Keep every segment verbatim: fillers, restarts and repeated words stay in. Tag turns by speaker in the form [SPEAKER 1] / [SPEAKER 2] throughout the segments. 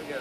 [SPEAKER 1] go.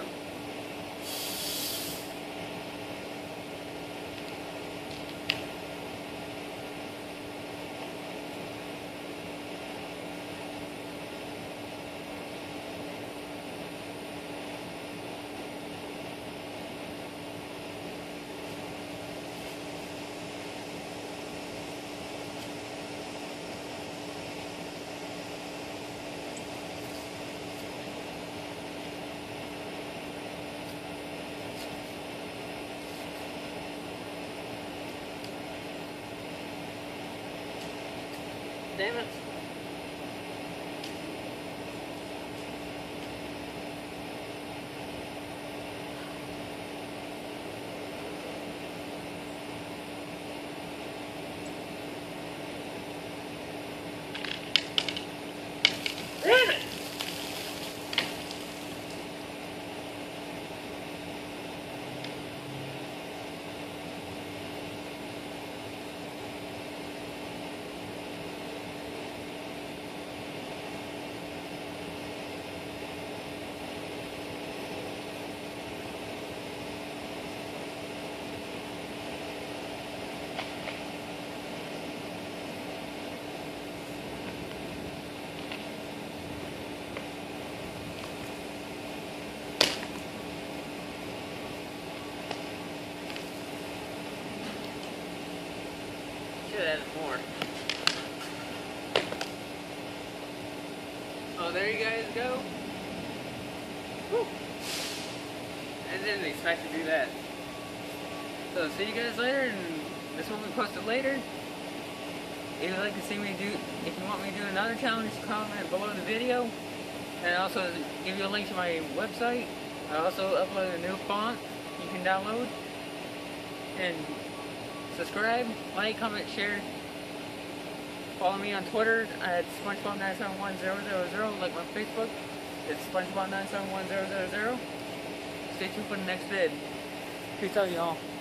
[SPEAKER 1] Damn it. Damn it! Should have added more. Oh, there you guys go. Woo. I didn't expect to do that. So see you guys later, and this will be posted later. If you'd like to see me do, if you want me to do another challenge, comment below the video. And I also give you a link to my website. I also upload a new font you can download. And subscribe, like, comment, share. Follow me on Twitter at SpongeBob nine seven one zero zero zero. Like my Facebook, it's SpongeBob nine seven one zero zero zero. Stay tuned for the next vid. Peace out, y'all.